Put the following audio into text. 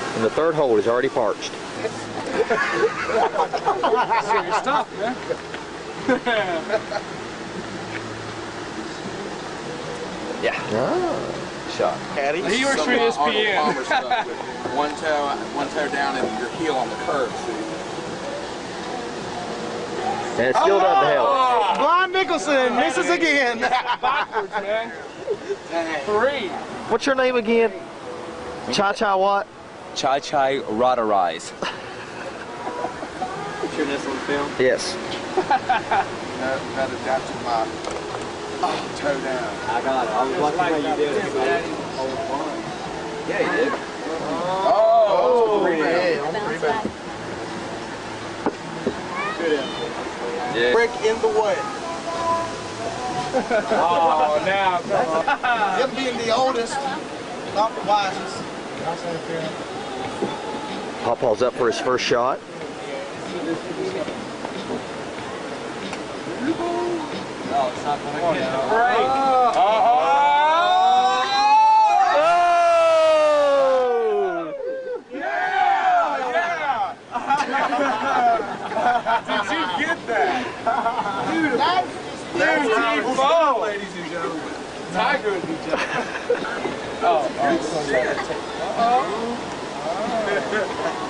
And the third hole is already parched. Serious stuff, man. Yeah. Ah. Shot. Caddy. He works for ESPN. One toe down and your heel on the curb, see? And it still doesn't help. Blind Nicholson misses again. Backwards, man. 3. What's your name again? Cha-Cha what? Chai Roderize. Sure this on film? Yes. That adapted my toe down. I got it. I was watching how you did it. Yeah, you did. Oh, yeah. Brick in the way. Oh, now, come on. Him being the oldest, not the wisest. Pawpaw's up for his first shot. No, it's not going to get it. Great. Did you get that? Dude, that's ladies and gentlemen. Tiger would be jealous. Oh, shit.